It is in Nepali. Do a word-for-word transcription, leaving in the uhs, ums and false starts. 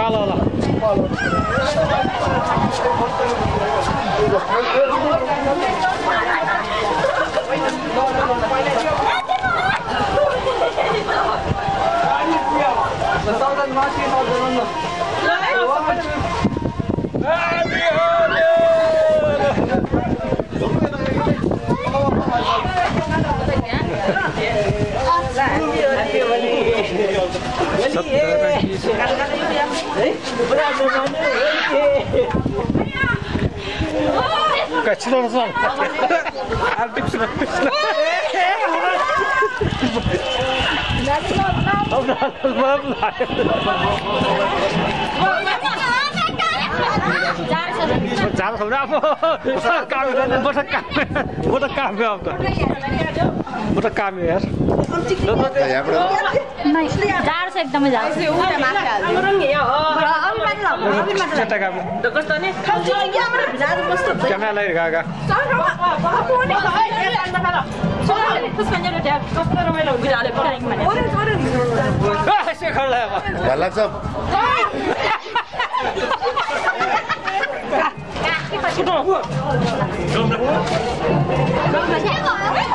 पालो ल Kacau lah soal. Artik sudah pisah. Oh, dah maaf lah. Jangan sudah apa? Bukan kami, bukan kami, bukan kami apa? Bukan kami ya. नहीं जार से एकदमै जार से उडा माछा हाम्रो नि यो हो र अरु माथि ल अरु माथि चटा काम त कस्तो नि खान्छ के हाम्रो जार कस्तो क्यामेरा लाई गागा पनि खै अन्त खाला सोले खुसkan जरो ट्याग कस्तो रमाइलो हुन्छ आले पकाइ भने ओरे ओरे ए से खला भला सब छुटो